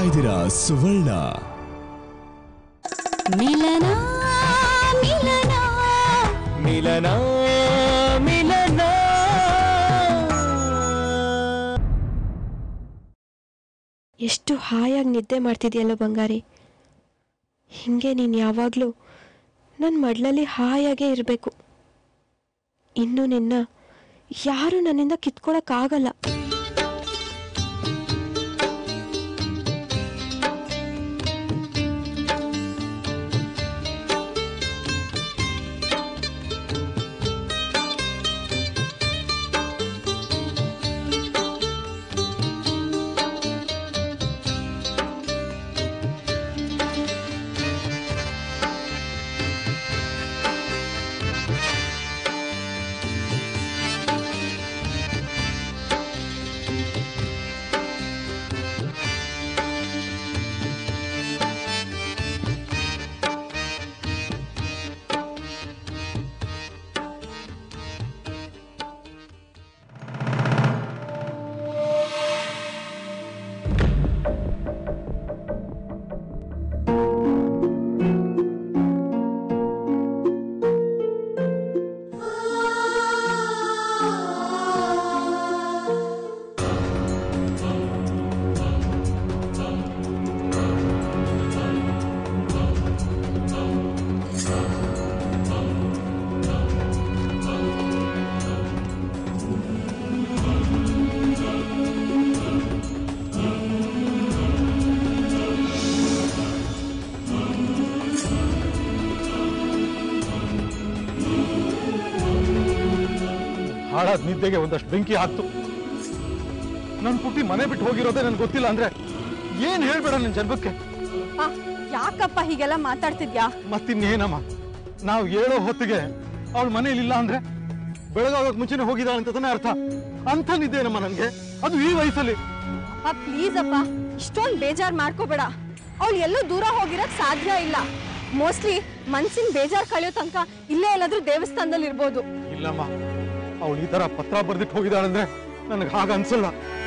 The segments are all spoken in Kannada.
ಇದ್ದೀರಾ ಸುವರ್ಣ. ಮಿಲನ ಮಿಲನ ಮಿಲನ ಮಿಲನ. ಎಷ್ಟು ಹಾಯಾಗಿ ನಿದ್ದೆ ಮಾಡ್ತಿದ್ಯಲ್ಲೋ ಬಂಗಾರಿ. ಹಿಂಗೆ ನೀನು ಯಾವಾಗಲೂ ನನ್ನ ಮಡ್ಲಲ್ಲಿ ಹಾಯಾಗೇ ಇರಬೇಕು. ಇನ್ನು ನಿನ್ನ ಯಾರೂ ನನ್ನಿಂದ ಕಿತ್ಕೊಳ್ಳೋಕ್ಕಾಗಲ್ಲ. ಹಾಳಾದ ನಿದ್ದೆಗೆ ಒಂದಷ್ಟು ಬೆಂಕಿ ಹಾಕ್ತು. ನನ್ನ ಪುಟ್ಟಿ ಮನೆ ಬಿಟ್ಟು ಹೋಗಿರೋದೇ ನನ್ಗೆ ಗೊತ್ತಿಲ್ಲ ಅಂದ್ರೆ ಏನ್ ಹೇಳ್ಬೇಡ ನನ್ನ ಜನ್ಮಕ್ಕೆ. ಯಾಕಪ್ಪ ಹೀಗೆಲ್ಲ ಮಾತಾಡ್ತಿದ್ಯಾ? ಮತ್ತಿನ್ನೇನಮ್ಮ, ನಾವು ಹೇಳೋ ಹೊತ್ತಿಗೆ ಅವಳು ಮನೇಲಿ ಇಲ್ಲ ಅಂದ್ರೆ ಬೆಳಗಾಗೋಕ್ ಮುಂಚೆನೆ ಹೋಗಿದ್ದಾಳೆ ಅಂತ ಅರ್ಥ. ಅಂತ ನಿದ್ದೇನಮ್ಮ ನನ್ಗೆ, ಅದು ಈ ವಯಸ್ಸಲ್ಲಿ. ಅಪ್ಪ ಪ್ಲೀಸ್ ಅಪ್ಪ, ಇಷ್ಟೊಂದು ಬೇಜಾರ್ ಮಾಡ್ಕೋಬೇಡ. ಅವಳು ಎಲ್ಲೂ ದೂರ ಹೋಗಿರಕ್ ಸಾಧ್ಯ ಇಲ್ಲ. ಮೋಸ್ಟ್ಲಿ ಮನ್ಸಿನ ಬೇಜಾರ್ ಕಳೆಯೋ ತನಕ ಇಲ್ಲೇ ಎಲ್ಲಾದ್ರೂ ದೇವಸ್ಥಾನದಲ್ಲಿ ಇರ್ಬೋದು. ಇಲ್ಲಮ್ಮ, ಅವಳು ಈ ತರ ಪತ್ರ ಬರ್ದಿಟ್ಟು ಹೋಗಿದ್ದಾಳಂದ್ರೆ ನನಗೆ ಹಾಗ ಅನ್ಸಲ್ಲ.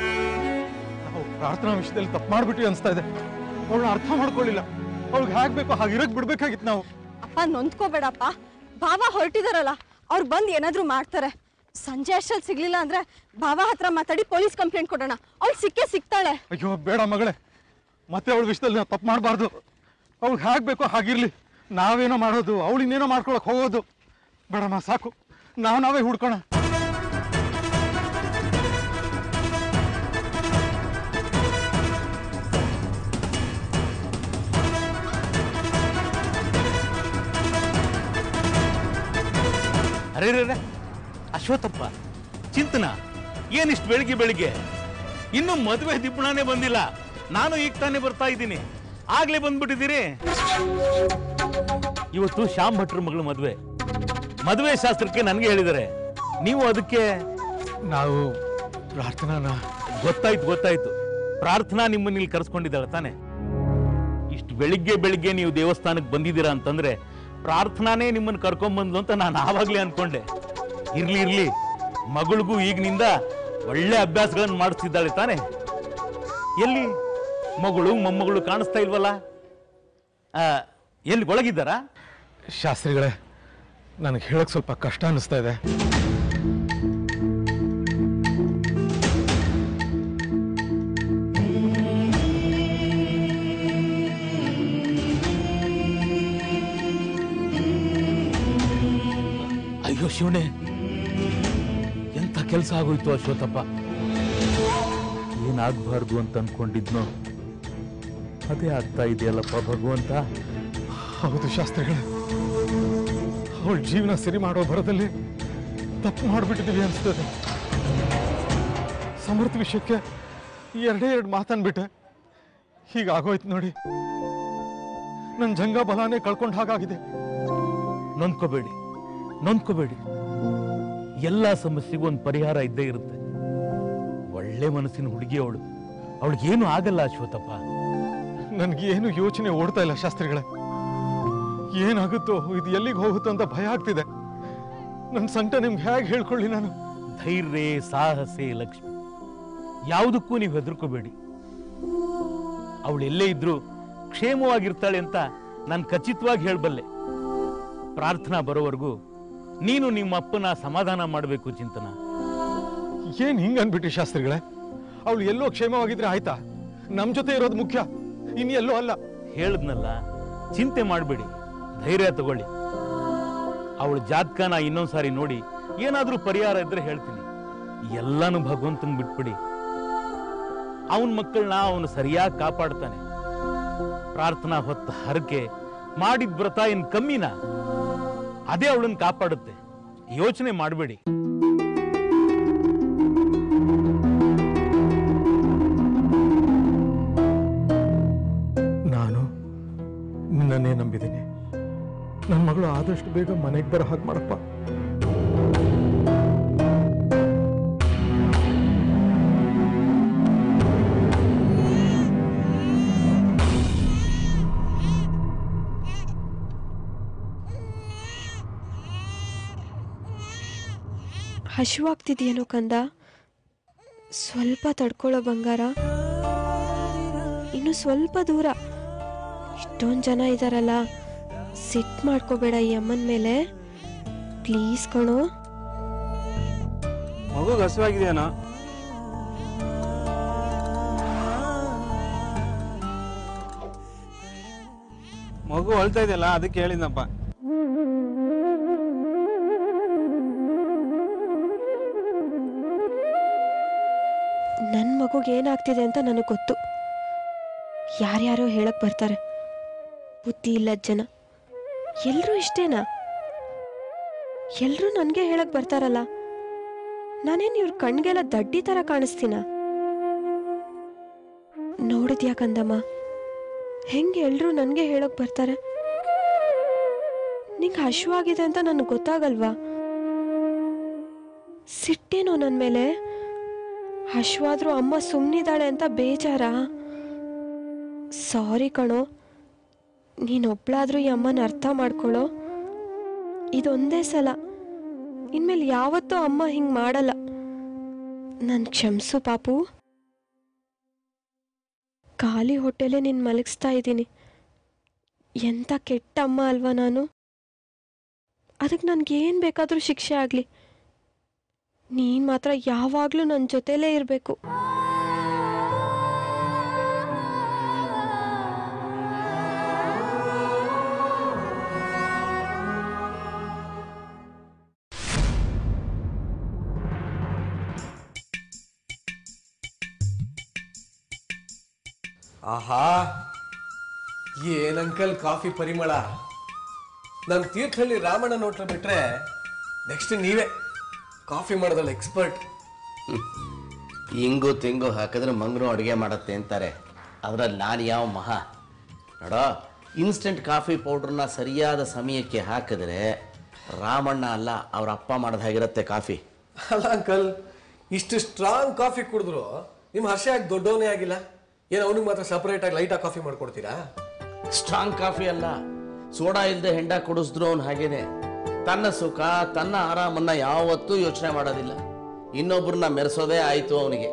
ನಾವು ಪ್ರಾರ್ಥನಾ ವಿಷಯದಲ್ಲಿ ತಪ್ಪು ಮಾಡ್ಬಿಟ್ವಿ ಅನ್ಸ್ತಾ ಇದೆ. ಅವಳನ್ನ ಅರ್ಥ ಮಾಡ್ಕೊಳ್ಳಿಲ್ಲ. ಅವಳಿಗೆ ಹೇಗ್ ಬೇಕೋ ಹಾಗಿರಕ್ ಬಿಡ್ಬೇಕಾಗಿತ್ತು ನಾವು. ಅಪ್ಪ ನೊಂದ್ಕೋಬೇಡಪ್ಪ, ಭಾವ ಹೊರಟಿದಾರಲ್ಲ, ಅವ್ರು ಬಂದು ಏನಾದ್ರೂ ಮಾಡ್ತಾರೆ. ಸಂಜೆ ಅಷ್ಟಲ್ಲಿ ಸಿಗ್ಲಿಲ್ಲ ಅಂದ್ರೆ ಭಾವ ಹತ್ರ ಮಾತಾಡಿ ಪೊಲೀಸ್ ಕಂಪ್ಲೇಂಟ್ ಕೊಡೋಣ. ಅವಳು ಸಿಕ್ಕೇ ಸಿಗ್ತಾಳೆ. ಅಯ್ಯೋ ಬೇಡ ಮಗಳೇ, ಮತ್ತೆ ಅವಳ ವಿಷಯದಲ್ಲಿ ನಾವು ತಪ್ಪು ಮಾಡಬಾರ್ದು. ಅವಳಿಗೆ ಹೇಗ್ ಬೇಕೋ ಹಾಗಿರ್ಲಿ. ನಾವೇನೋ ಮಾಡೋದು, ಅವಳಿನ್ನೇನೋ ಮಾಡ್ಕೊಳಕ್ ಹೋಗೋದು ಬೇಡಮ್ಮ. ಸಾಕು, ನಾವೇ ಹುಡ್ಕೋಣ. ಅರೆ ಅಶ್ವತ್ಥಪ್ಪ, ಚಿಂತನ ಏನಿಷ್ಟು ಬೆಳಿಗ್ಗೆ ಬೆಳಿಗ್ಗೆ? ಇನ್ನು ಮದುವೆ ದಿಬ್ಬಣನೇ ಬಂದಿಲ್ಲ. ನಾನು ಈಗ ತಾನೇ ಬರ್ತಾ ಇದ್ದೀನಿ, ಆಗ್ಲೇ ಬಂದ್ಬಿಟ್ಟಿದ್ದೀರಿ. ಇವತ್ತು ಶ್ಯಾಮ್ ಭಟ್ರ ಮಗಳು ಮದುವೆ ಶಾಸ್ತ್ರಕ್ಕೆ ನನಗೆ ಹೇಳಿದ್ದಾರೆ. ನೀವು ಅದಕ್ಕೆ ನಾವು ಪ್ರಾರ್ಥನಾನ ಗೊತ್ತಾಯ್ತು. ಪ್ರಾರ್ಥನಾ ನಿಮ್ಮನ್ನ ಇಲ್ಲಿ ಕರೆಸ್ಕೊಂಡಿದ್ದಾಳೆ ತಾನೆ? ಇಷ್ಟು ಬೆಳಿಗ್ಗೆ ನೀವು ದೇವಸ್ಥಾನಕ್ಕೆ ಬಂದಿದ್ದೀರಾ ಅಂತಂದ್ರೆ ಪ್ರಾರ್ಥನಾನೇ ನಿಮ್ಮನ್ನು ಕರ್ಕೊಂಡ್ಬಂದ್ಲು ಅಂತ ನಾನು ಆವಾಗ್ಲೇ ಅನ್ಕೊಂಡೆ. ಇರ್ಲಿ, ಮಗಳಿಗೂ ಈಗಿನಿಂದ ಒಳ್ಳೆ ಅಭ್ಯಾಸಗಳನ್ನು ಮಾಡಿಸ್ತಿದ್ದಾಳೆ ತಾನೆ? ಎಲ್ಲಿ ಮಗಳು ಮೊಮ್ಮಗಳು ಕಾಣಿಸ್ತಾ ಇಲ್ವಲ್ಲ? ಎಲ್ಲಿ ಒಳಗಿದ್ದಾರಾ? ಶಾಸ್ತ್ರಿಗಳೇ, ನನಗೆ ಹೇಳಕ್ ಸ್ವಲ್ಪ ಕಷ್ಟ ಅನಿಸ್ತಾ ಇದೆ. ಅಯ್ಯೋ ಶಿವನೇ, ಎಂತ ಕೆಲಸ ಆಗೋಯ್ತು ಅಶ್ವತ್ಥಪ್ಪ. ಏನಾಗಬಾರ್ದು ಅಂತ ಅನ್ಕೊಂಡಿದ್ನೋ ಅದೇ ಆಗ್ತಾ ಇದೆಯಲ್ಲಪ್ಪ ಭಗವಂತ. ಹೌದು ಶಾಸ್ತ್ರಿಗಳೇ, ಅವಳ ಜೀವನ ಸರಿ ಮಾಡೋ ಭರದಲ್ಲಿ ತಪ್ಪು ಮಾಡಿಬಿಟ್ಟಿದ್ದೀವಿ ಅನಿಸ್ತದೆ. ಸಮರ್ಥ ವಿಷಯಕ್ಕೆ ಎರಡು ಮಾತನ್ಬಿಟ್ಟೆ, ಹೀಗಾಗೋಯ್ತು ನೋಡಿ. ನನ್ನ ಜಂಗ ಬಲಾನೇ ಕಳ್ಕೊಂಡ ಹಾಗಾಗಿದೆ. ನೊಂದ್ಕೋಬೇಡಿ. ಎಲ್ಲ ಸಮಸ್ಯೆಗೂ ಒಂದು ಪರಿಹಾರ ಇದ್ದೇ ಇರುತ್ತೆ. ಒಳ್ಳೆ ಮನಸ್ಸಿನ ಹುಡುಗಿ ಅವಳಿಗೇನು ಆಗಲ್ಲ ಅಶ್ವತ್ಥಪ್ಪ. ನನ್ಗೇನು ಯೋಚನೆ ಓಡ್ತಾ ಇಲ್ಲ ಶಾಸ್ತ್ರಿಗಳೇ. ಏನಾಗುತ್ತೋ, ಇದು ಎಲ್ಲಿಗೆ ಹೋಗುತ್ತೋ ಅಂತ ಭಯ ಆಗ್ತಿದೆ. ನನ್ನ ಸಂಕಟ ನಿಮ್ಗೆ ಹೇಗೆ ಹೇಳ್ಕೊಳ್ಳಿ ನಾನು? ಧೈರ್ಯ ಸಾಹಸೆ ಲಕ್ಷ್ಮಿ, ಯಾವುದಕ್ಕೂ ನೀವು ಹೆದರ್ಕೋಬೇಡಿ. ಅವಳು ಎಲ್ಲೇ ಇದ್ರೂ ಕ್ಷೇಮವಾಗಿರ್ತಾಳೆ ಅಂತ ನಾನು ಖಚಿತವಾಗಿ ಹೇಳಬಲ್ಲೆ. ಪ್ರಾರ್ಥನಾ ಬರೋವರೆಗೂ ನೀನು ನಿಮ್ಮ ಅಪ್ಪನ ಸಮಾಧಾನ ಮಾಡಬೇಕು ಚಿಂತನ. ಏನ್ ಹಿಂಗ ಅನ್ಬಿಟ್ರಿ ಶಾಸ್ತ್ರಿಗಳೇ? ಅವಳು ಎಲ್ಲೋ ಕ್ಷೇಮವಾಗಿದ್ರೆ ಆಯ್ತಾ? ನಮ್ ಜೊತೆ ಇರೋದು ಮುಖ್ಯ, ಇನ್ನೆಲ್ಲೋ ಅಲ್ಲ. ಹೇಳದ್ನಲ್ಲ, ಚಿಂತೆ ಮಾಡಬೇಡಿ, ಧೈರ್ಯ ತಗೊಳ್ಳಿ. ಅವಳ ಜಾತಕನ ಇನ್ನೊಂದ್ಸಾರಿ ನೋಡಿ ಏನಾದ್ರೂ ಪರಿಹಾರ ಇದ್ರೆ ಹೇಳ್ತೀನಿ. ಎಲ್ಲಾನು ಭಗವಂತನ್ ಬಿಟ್ಬಿಡಿ. ಅವನ ಮಕ್ಕಳನ್ನ ಅವನು ಸರಿಯಾಗಿ ಕಾಪಾಡ್ತಾನೆ. ಪ್ರಾರ್ಥನಾ ಹೊತ್ತ ಹರಕೆ ಮಾಡಿದ ವ್ರತ ಏನ್ ಕಮ್ಮಿನ? ಅದೇ ಅವಳನ್ನ ಕಾಪಾಡುತ್ತೆ. ಯೋಚನೆ ಮಾಡಬೇಡಿ. ನಾನು ನಿನ್ನನ್ನೇ ನಂಬಿದ್ದೀನಿ. ನನ್ನ ಮಗಳು ಆದಷ್ಟು ಬೇಗ ಮನೆಗೆ ಬರೋ ಹಾಗೆ ಮಾಡಪ್ಪ. ಹಶುವಾಗ್ತಿದೆಯೇನೋ ಕಂದ? ಸ್ವಲ್ಪ ತಡ್ಕೊಳ್ಳೋ ಬಂಗಾರ, ಇನ್ನು ಸ್ವಲ್ಪ ದೂರ. ಇಷ್ಟೊಂದು ಜನ ಇದಾರಲ್ಲ, ಸಿಟ್ ಮಾಡ್ಕೋಬೇಡ ಈ ಅಮ್ಮನ ಮೇಲೆ, ಪ್ಲೀಸ್ ಕಣೋ. ಮಗು ಹಸುವಾಗಿದೆಯೇನೋ? ಮಗು ಅಳ್ತಾ ಇದೆಯಲ್ಲ, ಅದಕ್ಕೆ ಹೇಳಿದ್ನಪ್ಪ. ನನ್ನ ಮಗುಗೆ ಏನಾಗ್ತಿದೆ ಅಂತ ನನಗೆ ಗೊತ್ತು. ಯಾರ್ಯಾರೋ ಹೇಳಕ್ ಬರ್ತಾರೆ, ಬುದ್ಧಿ ಇಲ್ಲದ ಜನ. ಎಲ್ರೂ ಇಷ್ಟೇನಾ? ಎಲ್ರೂ ನನಗೆ ಹೇಳಕ್ ಬರ್ತಾರಲ್ಲ, ನಾನೇನು ಇವ್ರ ಕಣ್ಗೆಲ್ಲ ದಡ್ಡಿ ಥರ ಕಾಣಿಸ್ತೀನ? ನೋಡಿದ್ಯಾ ಕಂದಮ್ಮ, ಹೆಂಗೆ ಎಲ್ರೂ ನನಗೆ ಹೇಳಕ್ ಬರ್ತಾರೆ? ನಿಂಗೆ ಹಶುವಾಗಿದೆ ಅಂತ ನನಗೆ ಗೊತ್ತಾಗಲ್ವಾ? ಸಿಟ್ಟೇನೋ ನನ್ನ ಮೇಲೆ? ಹಶುವಾದ್ರೂ ಅಮ್ಮ ಸುಮ್ಮನಿದ್ದಾಳೆ ಅಂತ ಬೇಜಾರಾ? ಸಾರಿ ಕಣೋ. ನೀನೊಬ್ಳಾದ್ರೂ ಈ ಅಮ್ಮನ ಅರ್ಥ ಮಾಡ್ಕೊಳ್ಳೋ. ಇದೊಂದೇ ಸಲ, ಇನ್ಮೇಲೆ ಯಾವತ್ತೂ ಅಮ್ಮ ಹಿಂಗೆ ಮಾಡಲ್ಲ. ನನ್ನ ಕ್ಷಮಿಸು ಪಾಪು. ಖಾಲಿ ಹೊಟ್ಟೆಲೆ ನಿನ್ನ ಮಲಗಿಸ್ತಾ ಇದ್ದೀನಿ. ಎಂಥ ಕೆಟ್ಟ ಅಮ್ಮ ಅಲ್ವಾ ನಾನು? ಅದಕ್ಕೆ ನನಗೇನು ಬೇಕಾದರೂ ಶಿಕ್ಷೆ ಆಗಲಿ, ನೀನು ಮಾತ್ರ ಯಾವಾಗಲೂ ನನ್ನ ಜೊತೆಲೇ ಇರಬೇಕು. ಆಹಾ, ಏನಂಕಲ್ ಕಾಫಿ ಪರಿಮಳ. ನನ್ನ ತೀರ್ಥಹಳ್ಳಿ ರಾಮಣ್ಣ ನೋಟ್ರ ಬಿಟ್ರೆ ನೆಕ್ಸ್ಟ್ ನೀವೇ ಕಾಫಿ ಮಾಡೋದ್ರಲ್ಲಿ ಎಕ್ಸ್ಪರ್ಟ್. ಹಿಂಗು ತೆಂಗು ಹಾಕಿದ್ರೆ ಮಂಗನು ಅಡುಗೆ ಮಾಡತ್ತೆ ಅಂತಾರೆ. ಅದರಲ್ಲಿ ನಾನು ಯಾವ ಮಹಾ ನೋಡೋ. ಇನ್ಸ್ಟೆಂಟ್ ಕಾಫಿ ಪೌಡ್ರನ್ನ ಸರಿಯಾದ ಸಮಯಕ್ಕೆ ಹಾಕಿದ್ರೆ ರಾಮಣ್ಣ ಅಲ್ಲ, ಅವ್ರ ಅಪ್ಪ ಮಾಡೋದಾಗಿರುತ್ತೆ ಕಾಫಿ. ಅಲ್ಲ ಅಂಕಲ್, ಇಷ್ಟು ಸ್ಟ್ರಾಂಗ್ ಕಾಫಿ ಕುಡಿದ್ರು ನಿಮ್ಮ ಹರ್ಷ ಆಗಿ ದೊಡ್ಡವನೇ ಆಗಿಲ್ಲ. ಏನು ಅವನಿಗೆ ಮಾತ್ರ ಸಪ್ರೇಟಾಗಿ ಲೈಟಾಗಿ ಕಾಫಿ ಮಾಡ್ಕೊಡ್ತೀರಾ? ಸ್ಟ್ರಾಂಗ್ ಕಾಫಿ ಅಲ್ಲ, ಸೋಡಾ ಇಲ್ಲದೆ ಹೆಂಡ ಕುಡಿಸಿದ್ರು ಅವನು ಹಾಗೇನೆ. ತನ್ನ ಸುಖ ತನ್ನ ಆರಾಮನ್ನ ಯಾವತ್ತೂ ಯೋಚನೆ ಮಾಡೋದಿಲ್ಲ. ಇನ್ನೊಬ್ಬರನ್ನ ಮೆರೆಸೋದೇ ಆಯ್ತು ಅವನಿಗೆ.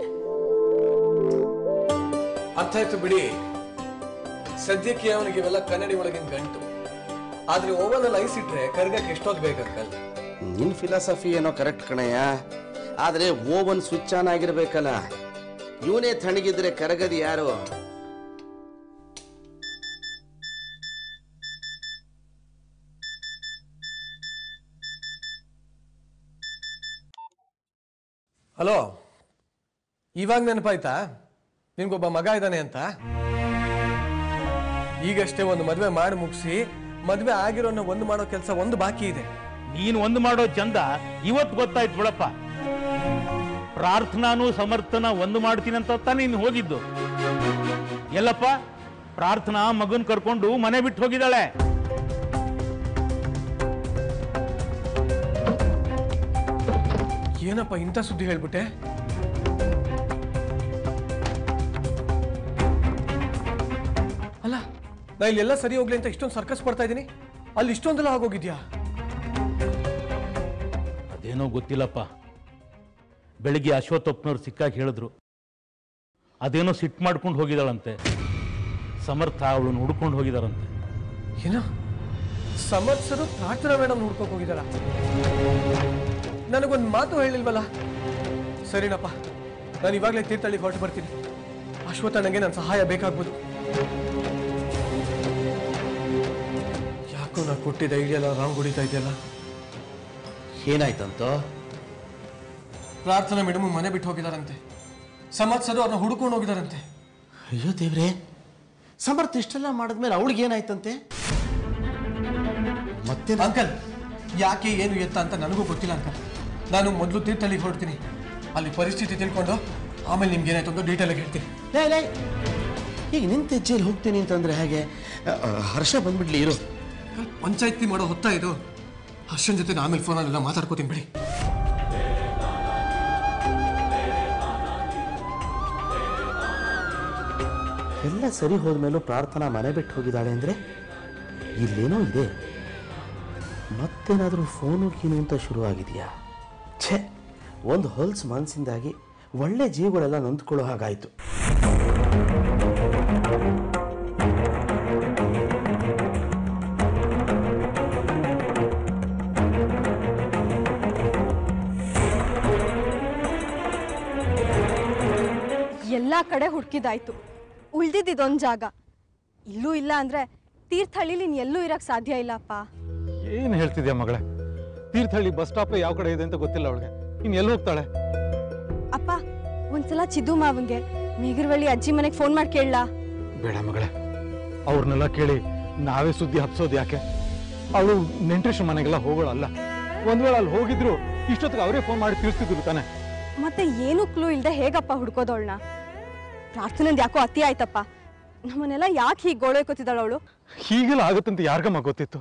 ಅರ್ಥ ಆಯ್ತು ಬಿಡಿ. ಸದ್ಯಕ್ಕೆ ಅವನಿಗೆ ಇವೆಲ್ಲ ಕನ್ನಡಿ ಒಳಗಿನ ಗಂಟು. ಆದ್ರೆ ಓವನ್ ಅಲ್ಲಿ ಐಸ್ ಇಟ್ರೆ ಕರ್ಗಕ್ಕೆ ಎಷ್ಟೊತ್ತು ಬೇಕಂಕಲ್? ನಿನ್ ಫಿಲಾಸಫಿ ಏನೋ ಕರೆಕ್ಟ್ ಕಣಯ್ಯ, ಆದ್ರೆ ಓವನ್ ಸ್ವಿಚ್ ಆನ್ ಆಗಿರ್ಬೇಕಲ್ಲ. ಇವನೇ ತಣ್ಣಗಿದ್ರೆ ಕರಗದು ಯಾರು? ಹಲೋ, ಇವಾಗ ನೆನಪಾಯ್ತಾ ನಿನ್ಗೊಬ್ಬ ಮಗ ಇದ್ದಾನೆ ಅಂತ? ಈಗಷ್ಟೇ ಒಂದು ಮದ್ವೆ ಮಾಡಿ ಮುಗಿಸಿ ಮದ್ವೆ ಆಗಿರೋನ್ನ ಒಂದು ಮಾಡೋ ಕೆಲಸ ಒಂದು ಬಾಕಿ ಇದೆ. ನೀನು ಒಂದು ಮಾಡೋ ಚಂದ ಇವತ್ತು ಗೊತ್ತಾಯ್ತು ಬಿಡಪ್ಪ. ಪ್ರಾರ್ಥನಾನು ಸಮರ್ಥನ ಒಂದು ಮಾಡ್ತೀನಂತ ತಾನೇ ನೀನು ಹೋಗಿದ್ದು. ಎಲ್ಲಪ್ಪ, ಪ್ರಾರ್ಥನಾ ಮಗನ್ ಕರ್ಕೊಂಡು ಮನೆ ಬಿಟ್ಟು ಹೋಗಿದ್ದಾಳೆ. ಏನಪ್ಪ ಇಂಥ ಸುದ್ದಿ ಹೇಳ್ಬಿಟ್ಟೆ? ಅಲ್ಲ, ನಾ ಇಲ್ಲೆಲ್ಲ ಸರಿ ಹೋಗ್ಲಿ ಅಂತ ಇಷ್ಟೊಂದು ಸರ್ಕಸ್ ಪಡ್ತಾ ಇದ್ದೀನಿ, ಅಲ್ಲಿ ಇಷ್ಟೊಂದೆಲ್ಲ ಆಗೋಗಿದ್ಯಾ? ಅದೇನೋ ಗೊತ್ತಿಲ್ಲಪ್ಪ. ಬೆಳಿಗ್ಗೆ ಅಶ್ವತ್ಥಪ್ಪನವ್ರು ಸಿಕ್ಕಾಗಿ ಹೇಳಿದ್ರು, ಅದೇನೋ ಸಿಟ್ಟು ಮಾಡ್ಕೊಂಡು ಹೋಗಿದ್ದಾಳಂತೆ. ಸಮರ್ಥ ಅವಳನ್ನು ಹುಡ್ಕೊಂಡು ಹೋಗಿದಾರಂತೆ. ಏನೋ ಸಮರ್ಥರು ಪ್ರಾರ್ಥನಾ ಮೇಡಮ್ ಹುಡ್ಕೋಕ್ ಹೋಗಿದಾರ? ನನಗೊಂದು ಮಾತು ಹೇಳಿಲ್ವಲ್ಲ. ಸರಿನಪ್ಪ, ನಾನು ಇವಾಗಲೇ ತೀರ್ಥಹಳ್ಳಿಗೆ ಹೊರಟು ಬರ್ತೀನಿ. ಅಶ್ವತ್ಥಣ್ಣಗೆ ನನ್ನ ಸಹಾಯ ಬೇಕಾಗ್ಬೋದು. ಯಾಕೋ ನಾ ಕೊಟ್ಟಿದ್ದ ಐಡಿಯಾ ಎಲ್ಲ ರಾಂಗ್ ಹೊಡಿತಾ ಇದೆಯಲ್ಲ. ಏನಾಯ್ತಂತೋ? ಪ್ರಾರ್ಥನಾ ಮೇಡಮ್ ಮನೆ ಬಿಟ್ಟು ಹೋಗಿದಾರಂತೆ. ಸಮರ್ಥ್ ಸರ್ ಅವ್ರನ್ನ ಹುಡ್ಕೊಂಡು ಹೋಗಿದಾರಂತೆ. ಅಯ್ಯೋ ದೇವ್ರೆ, ಸಮರ್ಥ ಇಷ್ಟೆಲ್ಲ ಮಾಡಿದ್ಮೇಲೆ ಅವಳಿಗೆ ಏನಾಯ್ತಂತೆ? ಮತ್ತೆ ಅಂಕಲ್, ಯಾಕೆ ಏನು ಎತ್ತ ಅಂತ ನನಗೂ ಗೊತ್ತಿಲ್ಲ ಅಂಕಲ್. ನಾನು ಮೊದಲು ತೀರ್ಥಹಳ್ಳಿಗೆ ಹೊರಡ್ತೀನಿ. ಅಲ್ಲಿ ಪರಿಸ್ಥಿತಿ ತಿಳ್ಕೊಂಡು ಆಮೇಲೆ ನಿಮ್ಗೆ ಏನಾಯ್ತು ಅಂತ ಡೀಟೇಲ್ ಆಗಿ ಹೇಳ್ತೀನಿ. ಲೇ, ಈಗ ನಿಂತ ಹೆಜ್ಜೆಯಲ್ಲಿ ಹೋಗ್ತೀನಿ ಅಂತಂದ್ರೆ ಹೇಗೆ? ಹರ್ಷ ಬಂದ್ಬಿಡ್ಲಿ ಇರು. ಪಂಚಾಯತಿ ಮಾಡೋ ಹೊತ್ತಾ ಇದು. ಹರ್ಷನ್ ಜೊತೆ ಆಮೇಲೆ ಫೋನಲ್ಲೆಲ್ಲ ಮಾತಾಡ್ಕೋತೀನಿ ಬಿಡಿ. ಎಲ್ಲ ಸರಿ ಹೋದ್ಮೇಲೂ ಪ್ರಾರ್ಥನಾ ಮನೆ ಬಿಟ್ಟು ಹೋಗಿದ್ದಾಳೆ ಅಂದರೆ ಇಲ್ಲೇನೋ ಇದೆ. ಮತ್ತೇನಾದರೂ ಫೋನು ಗೀನು ಅಂತ ಶುರುವಾಗಿದೆಯಾ? ಛೇ, ಒಂದು ಹೊಲ್ಸ್ ಮನಸ್ಸಿಂದಾಗಿ ಒಳ್ಳೆ ಜೀವಗಳೆಲ್ಲ ನೊಂದ್ಕೊಳ್ಳೋ ಹಾಗಾಯಿತು. ಎಲ್ಲ ಕಡೆ ಹುಡುಕಿದಾಯ್ತು, ಉಳ್ದಿದ್ದೊಂದು ಜಾಗ. ಇಲ್ಲೂ ಇಲ್ಲ ಅಂದ್ರೆ ತೀರ್ಥಹಳ್ಳಿಲಿ ನೀನು ಎಲ್ಲೂ ಇರಕ್ಕೆ ಸಾಧ್ಯ ಇಲ್ಲಪ್ಪ. ಏನು ಹೇಳ್ತಿದ್ಯಾ ಮಗಳೇ? ತೀರ್ಥಹಳ್ಳಿ ಬಸ್ ಸ್ಟಾಪ್ ಯಾವ ಕಡೆ ಇದೆ ಅಂತ ಗೊತ್ತಿಲ್ಲ ಅವಳಿಗೆ. ಇನ್ನು ಎಲ್ಲಿ ಹೋಗ್ತಾಳೆ? ಅಪ್ಪ, ಒಂದ್ಸಲ ಚಿದ್ದು ಮಾವಂಗೆ ಮೇಗರವಳ್ಳಿ ಅಜ್ಜಿ ಮನೆಗೆ ಫೋನ್ ಮಾಡಿ ಕೇಳಲಾ? ಬೇಡ ಮಗಳೇ, ಅವ್ರನ್ನೆಲ್ಲ ಕೇಳಿ ನಾವೇ ಸುದ್ದಿ ಹಬ್ಸೋದು ಯಾಕೆ? ಅವಳು ನೆಂಟ್ರಿಷ್ ಮನೆಗೆಲ್ಲ ಹೋಗೋಳಲ್ಲ. ಒಂದ್ ವೇಳೆ ಅಲ್ಲಿ ಹೋಗಿದ್ರು ಇಷ್ಟೊತ್ತಿಗೆ ಅವರೇ ಫೋನ್ ಮಾಡಿ ತಿಳಿಸ್ತಿದ್ರು ತಾನೆ. ಮತ್ತೆ ಏನು ಕ್ಲೂ ಇಲ್ದೆ ಹೇಗಪ್ಪ ಹುಡ್ಕೋದವಳನ್ನ? ಪ್ರಾರ್ಥನೆಂದು ಯಾಕೋ ಅತಿ ಆಯ್ತಪ್ಪ. ನಮ್ಮನ್ನೆಲ್ಲ ಯಾಕೆ ಹೀಗೆ ಗೋಳೈಕೋತಿದ್ದಾಳ ಅವಳು? ಹೀಗೆಲ್ಲ ಆಗುತ್ತಂತ ಯಾರಿಗಮ್ಮ ಗೊತ್ತಿತ್ತು?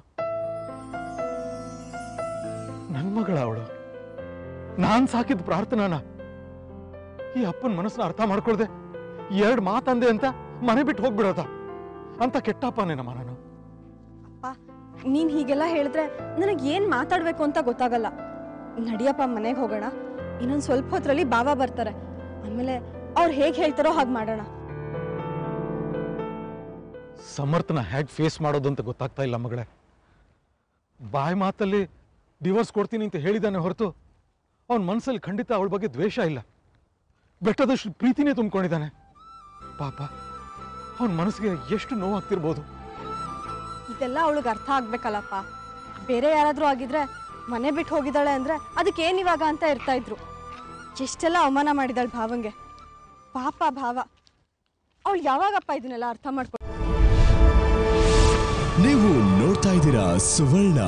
ನನ್ ಮಗಳ ಅವಳು, ನಾನ್ ಸಾಕಿದ ಪ್ರಾರ್ಥನಾನ ಈ ಅಪ್ಪನ ಮನಸ್ಸನ್ನ ಅರ್ಥ ಮಾಡ್ಕೊಳ್ದೆ 2 ಮಾತಂದೆ ಅಂತ ಮನೆ ಬಿಟ್ಟು ಹೋಗ್ಬಿಡೋದ ಅಂತ ಕೆಟ್ಟಪ್ಪನೇನಮ್ಮ ನಾನು. ಅಪ್ಪ, ನೀನ್ ಹೀಗೆಲ್ಲ ಹೇಳಿದ್ರೆ ನನಗೆ ಏನ್ ಮಾತಾಡ್ಬೇಕು ಅಂತ ಗೊತ್ತಾಗಲ್ಲ. ನಡಿಯಪ್ಪ, ಮನೆಗೆ ಹೋಗೋಣ. ಇನ್ನೊಂದು ಸ್ವಲ್ಪ ಹೊತ್ತರಲ್ಲಿ ಬಾವ ಬರ್ತಾರೆ. ಆಮೇಲೆ ಅವ್ರು ಹೇಗೆ ಹೇಳ್ತಾರೋ ಹಾಗೆ ಮಾಡೋಣ. ಸಮರ್ಥನ ಹೇಗೆ ಫೇಸ್ ಮಾಡೋದು ಅಂತ ಗೊತ್ತಾಗ್ತಾ ಇಲ್ಲ ಮಗಳೇ. ಬಾಯಿ ಮಾತಲ್ಲಿ ಡಿವೋರ್ಸ್ ಕೊಡ್ತೀನಿ ಅಂತ ಹೇಳಿದಾನೆ ಹೊರತು ಅವನ ಮನಸ್ಸಲ್ಲಿ ಖಂಡಿತ ಅವಳ ಬಗ್ಗೆ ದ್ವೇಷ ಇಲ್ಲ. ಬೆಟ್ಟದಷ್ಟು ಪ್ರೀತಿನೇ ತುಂಬಿಕೊಂಡಿದ್ದಾನೆ. ಪಾಪ, ಅವನ ಮನಸ್ಸಿಗೆ ಎಷ್ಟು ನೋವಾಗ್ತಿರ್ಬೋದು. ಇದೆಲ್ಲ ಅವಳಿಗೆ ಅರ್ಥ ಆಗ್ಬೇಕಲ್ಲಪ್ಪ. ಬೇರೆ ಯಾರಾದ್ರೂ ಆಗಿದ್ರೆ ಮನೆ ಬಿಟ್ಟು ಹೋಗಿದ್ದಾಳೆ ಅಂದ್ರೆ ಅದಕ್ಕೆ ಏನಿವಾಗ ಅಂತ ಇರ್ತಾ ಇದ್ರು. ಎಷ್ಟೆಲ್ಲ ಅವಮಾನ ಮಾಡಿದಾಳೆ ಭಾವಂಗೆ. ಪಾಪ ಭಾವ, ಅವಳು ಯಾವಾಗಪ್ಪ ಇದನ್ನೆಲ್ಲ ಅರ್ಥ ಮಾಡ್ಕೊ? ನೀವು ನೋಡ್ತಾ ಇದ್ದೀರಾ ಸುವರ್ಣ.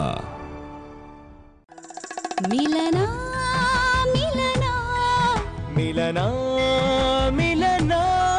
ಮಿಲನ ಮಿಲನ ಮಿಲನ ಮಿಲನ.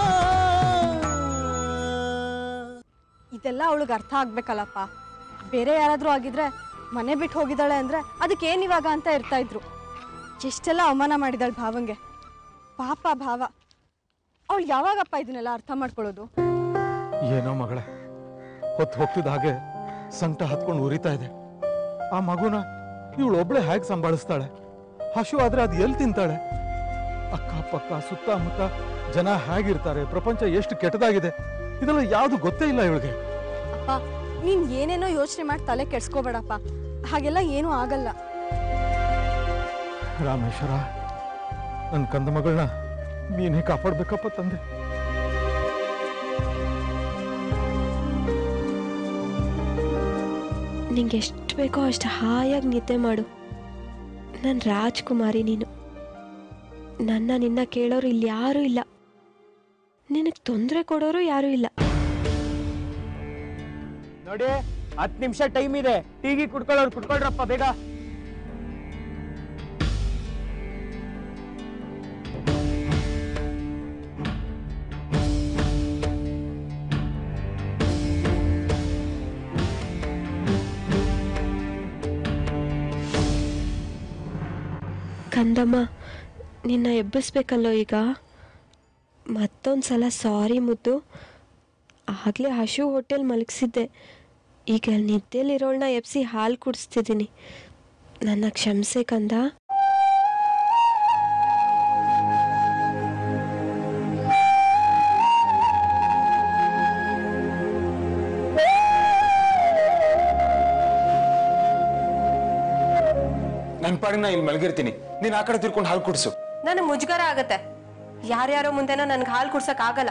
ಇದೆಲ್ಲ ಅವಳಿಗೆ ಅರ್ಥ ಆಗ್ಬೇಕಲ್ಲಪ್ಪ. ಬೇರೆ ಯಾರಾದ್ರೂ ಆಗಿದ್ರೆ ಮನೆ ಬಿಟ್ಟು ಹೋಗಿದ್ದಾಳೆ ಅಂದ್ರೆ ಅದಕ್ಕೆ ಏನಿವಾಗ ಅಂತ ಇರ್ತಾ ಇದ್ರು. ಎಷ್ಟೆಲ್ಲ ಅವಮಾನ ಮಾಡಿದಾಳೆ ಭಾವಂಗೆ. ಪಾಪ ಭಾವ, ಅವಳು ಯಾವಾಗಪ್ಪ ಇದನ್ನೆಲ್ಲ ಅರ್ಥ ಮಾಡ್ಕೊಳ್ಳೋದು? ಏನೋ ಮಗಳೇ, ಹೊತ್ತು ಹೋಗ್ತಿದ್ದ ಹಾಗೆ ಸಂಕಟ ಹತ್ಕೊಂಡು ಉರಿತಾ ಇದೆ. ಆ ಮಗುನ ಇವಳು ಒಬ್ಳೆ ಹೇಗೆ ಸಂಭಾಳಿಸ್ತಾಳೆ? ಹಶು ಆದ್ರೆ ಅದು ಎಲ್ಲಿ ತಿಂತಾಳೆ? ಅಕ್ಕಪಕ್ಕ ಸುತ್ತಮುತ್ತ ಜನ ಹೇಗಿರ್ತಾರೆ, ಪ್ರಪಂಚ ಎಷ್ಟು ಕೆಟ್ಟದಾಗಿದೆ, ಇದೆಲ್ಲ ಯಾವುದು ಗೊತ್ತೇ ಇಲ್ಲ ಇವಳಿಗೆ. ಅಪ್ಪ, ನೀನ್ ಏನೇನೋ ಯೋಚನೆ ಮಾಡಿ ತಲೆ ಕೆಡ್ಸ್ಕೋಬೇಡಪ್ಪ. ಹಾಗೆಲ್ಲ ಏನೂ ಆಗಲ್ಲ. ರಾಮೇಶ್ವರ, ನನ್ನ ಕಂದ ಮಗಳನ್ನ ನೀನೇ ಕಾಪಾಡ್ಬೇಕಪ್ಪ ತಂದೆ. ನಿಂಗೆ ಎಷ್ಟು ಬೇಕೋ ಅಷ್ಟು ಹಾಯಾಗಿ ನಿದ್ದೆ ಮಾಡು. ನನ್ನ ರಾಜ್ಕುಮಾರಿ ನೀನು. ನಿನ್ನ ಕೇಳೋರು ಇಲ್ಲಿ ಯಾರೂ ಇಲ್ಲ. ನಿನಗೆ ತೊಂದರೆ ಕೊಡೋರು ಯಾರೂ ಇಲ್ಲ. ನೋಡಿ, 10 ನಿಮಿಷ ಟೈಮ್ ಇದೆ. ಟೀಗಿ ಕುಡ್ಕೊಳ್ಳೋರು ಕುಡ್ಕೊಳ್ರಪ್ಪ ಬೇಗ. ಕಂದಮ್ಮ, ನಿನ್ನ ಎಬ್ಬಿಸ್ಬೇಕಲ್ಲೋ ಈಗ. ಮತ್ತೊಂದು ಸಲ ಸಾರಿ ಮುದ್ದು. ಆಗಲೇ ಹಶು ಹೋಟೆಲ್ ಮಲಗಿಸಿದ್ದೆ. ಈಗ ಅಲ್ಲಿ ನಿದ್ದೆಲಿರೋಳನ್ನ ಎಬ್ಸಿ ಹಾಲು ಕುಡಿಸ್ತಿದ್ದೀನಿ. ನನ್ನ ಕ್ಷಮಿಸೆ ಕಂದ. ಪಾಡಿನ ಇಲ್ಲಿ ಮಲಗಿರ್ತೀನಿ, ನೀನ್ ಆ ಕಡೆ ತಿರ್ಕೊಂಡು ಹಾಲು ಕುಡಿಸು. ನನಗೆ ಮುಜುಗರ ಆಗತ್ತೆ. ಯಾರ್ಯಾರೋ ಮುಂದೆನೋ ನನ್ಗೆ ಹಾಲು ಕುಡ್ಸಕ್ ಆಗಲ್ಲ.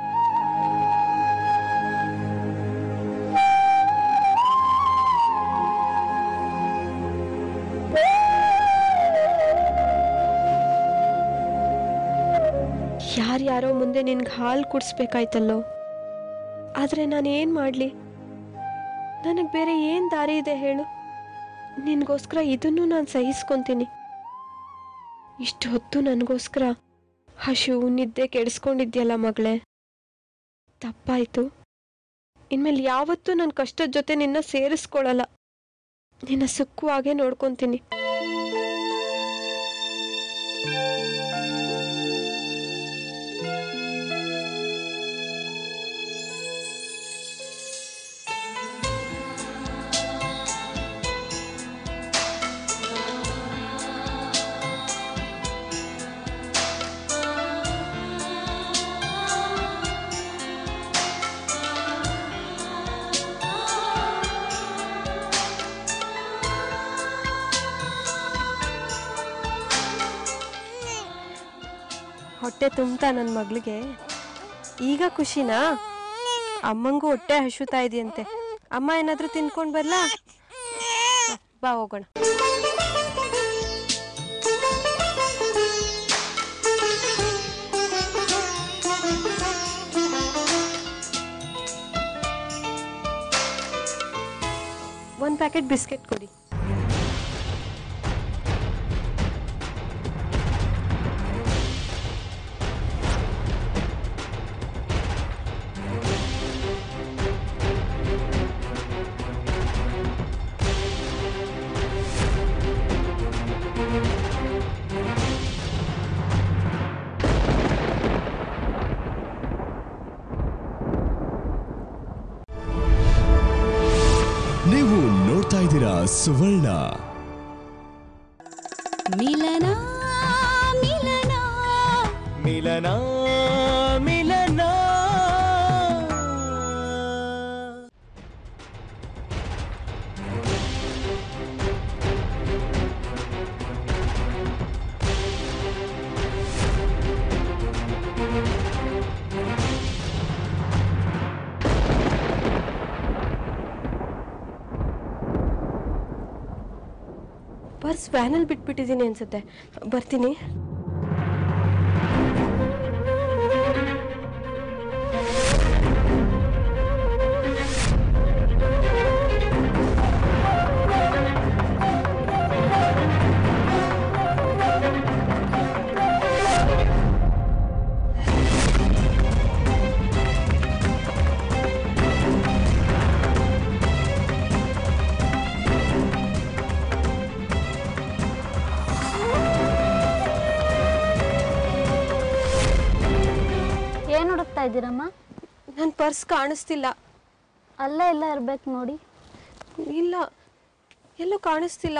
ಯಾರ್ಯಾರೋ ಮುಂದೆ ನಿನ್ಗೆ ಹಾಲು ಕುಡಿಸ್ಬೇಕಾಯ್ತಲ್ಲೋ. ಆದ್ರೆ ನಾನು ಏನು ಮಾಡಲಿ? ನನಗೆ ಬೇರೆ ಏನು ದಾರಿ ಇದೆ ಹೇಳು? ನಿನಗೋಸ್ಕರ ಇದನ್ನು ನಾನು ಸಹಿಸ್ಕೊತೀನಿ. ಇಷ್ಟು ಹೊತ್ತು ನನಗೋಸ್ಕರ ಹಶು ನಿದ್ದೆ ಕೆಡಿಸ್ಕೊಂಡಿದ್ಯಲ್ಲ ಮಗಳೇ, ತಪ್ಪಾಯ್ತು. ಇನ್ಮೇಲೆ ಯಾವತ್ತೂ ನನ್ನ ಕಷ್ಟದ ಜೊತೆ ನಿನ್ನ ಸೇರಿಸ್ಕೊಳ್ಳಲ್ಲ. ನಿನ್ನ ಸುಖವಾಗೇ ನೋಡ್ಕೊತೀನಿ. ಹೊಟ್ಟೆ ತುಂಬ್ತಾ ನನ್ನ ಮಗಳಿಗೆ? ಈಗ ಖುಷಿನಾ? ಅಮ್ಮಂಗೂ ಹೊಟ್ಟೆ ಹಸುತ್ತಾ ಇದೆಯಂತೆ. ಅಮ್ಮ ಏನಾದರೂ ತಿನ್ಕೊಂಡು ಬರ್ಲಾ? ಬಾ ಹೋಗೋಣ. ಒಂದು ಪ್ಯಾಕೆಟ್ ಬಿಸ್ಕೆಟ್ ಕೊಡಿ. ನೀವು ನೋಡ್ತಾ ಇದ್ದೀರಾ ಸುವರ್ಣ. ಮಿಲನ ಮಿಲನ ಮಿಲನ ಮಿಲನ. ಪರ್ಸ್ ವ್ಯಾನಲ್ಲಿ ಬಿಟ್ಬಿಟ್ಟಿದ್ದೀನಿ ಅನ್ಸುತ್ತೆ. ಬರ್ತೀನಿ. ಏನು ಹುಡುಕ್ತಾ ಇದ್ದೀರಮ್ಮ? ನನ್ನ ಪರ್ಸ್ ಕಾಣಿಸ್ತಿಲ್ಲ. ಅಲ್ಲೇ ಎಲ್ಲ ಇರ್ಬೇಕು ನೋಡಿ. ಇಲ್ಲ, ಎಲ್ಲೂ ಕಾಣಿಸ್ತಿಲ್ಲ.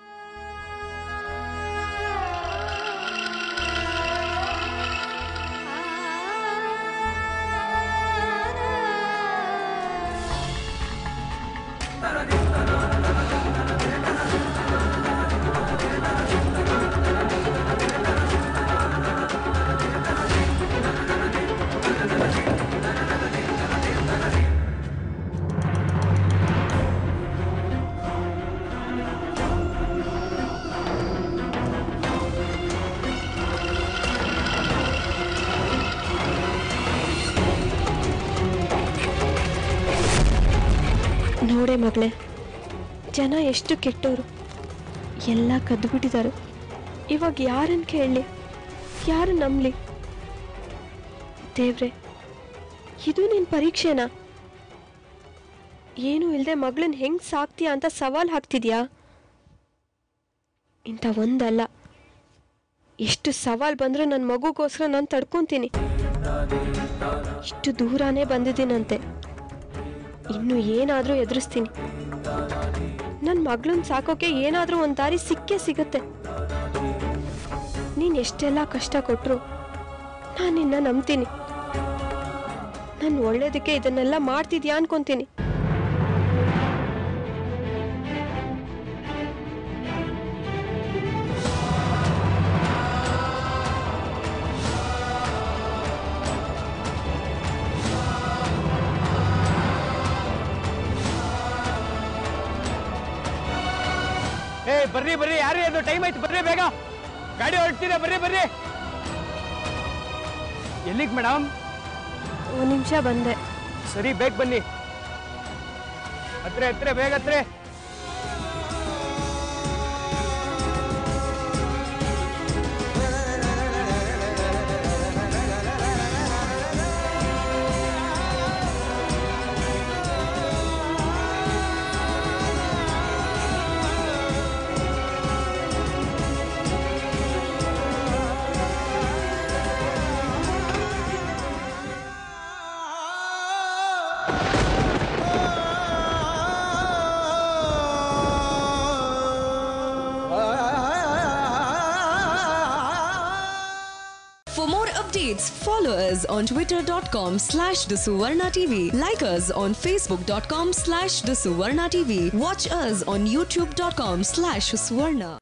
ನೋಡೆ ಮಗಳೇ, ಜನ ಎಷ್ಟು ಕೆಟ್ಟವರು, ಎಲ್ಲ ಕದ್ದುಬಿಟ್ಟಿದ್ದಾರೆ. ಇವಾಗ ಯಾರನ್ನು ಕೇಳಲಿ, ಯಾರು ನಂಬಲಿ? ದೇವ್ರೆ, ಇದು ನಿನ್ನ ಪರೀಕ್ಷೆನಾ? ಏನೂ ಇಲ್ಲದೆ ಮಗಳನ್ನ ಹೆಂಗೆ ಸಾಕ್ತೀಯಾ ಅಂತ ಸವಾಲು ಹಾಕ್ತಿದ್ಯಾ? ಇಂಥ ಒಂದಲ್ಲ, ಎಷ್ಟು ಸವಾಲು ಬಂದರೂ ನನ್ನ ಮಗುಗೋಸ್ಕರ ನಾನು ತಡ್ಕೊತೀನಿ. ಇಷ್ಟು ದೂರನೇ ಬಂದಿದ್ದೀನಂತೆ, ಇನ್ನು ಏನಾದರೂ ಎದುರಿಸ್ತೀನಿ. ನನ್ನ ಮಗಳನ್ನ ಸಾಕೋಕೆ ಏನಾದರೂ ಒಂದು ದಾರಿ ಸಿಕ್ಕೇ ಸಿಗತ್ತೆ. ನೀನು ಎಷ್ಟೆಲ್ಲ ಕಷ್ಟ ಕೊಟ್ಟರು ನಾನು ನಿನ್ನ ನಂಬ್ತೀನಿ. ನಾನು ಒಳ್ಳೇದಕ್ಕೆ ಇದನ್ನೆಲ್ಲ ಮಾಡ್ತಿದ್ಯಾ ಅನ್ಕೊಂತೀನಿ. ಬರ್ರಿ ಬರ್ರಿ, ಯಾರು ಅದು? ಟೈಮ್ ಆಯ್ತು, ಬರ್ರಿ ಬೇಗ, ಗಾಡಿ ಹೊರಡ್ತಿದೆ, ಬರ್ರಿ ಬರ್ರಿ. ಎಲ್ಲಿಗೆ ಮೇಡಮ್? ಒಂದು ನಿಮಿಷ ಬಂದೆ. ಸರಿ, ಬೇಗ ಬನ್ನಿ. ಹತ್ರ ಬೇಗ ಹತ್ರ. For more updates, follow us on twitter.com/thesuvarna-tv. Like us on facebook.com/thesuvarna-tv. Watch us on youtube.com/suvarna.